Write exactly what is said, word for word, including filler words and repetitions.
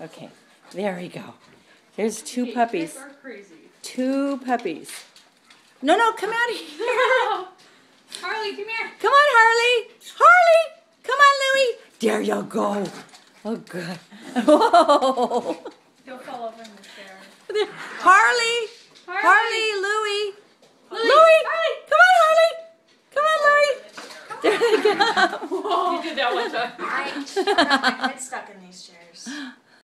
Okay, there we go. There's two okay, puppies. You guys are crazy. Two puppies. No, no, come out here. No. Harley, come here. Come on, Harley. Harley. Come on, Louie. There you go. Oh, good. Whoa. He'll fall over in the chair. Harley. Harley. Harley, Louie. Louie. Louie. Harley. Come on, Harley. Come on, Louie. There they go. You did that one time. I got my head stuck in these chairs.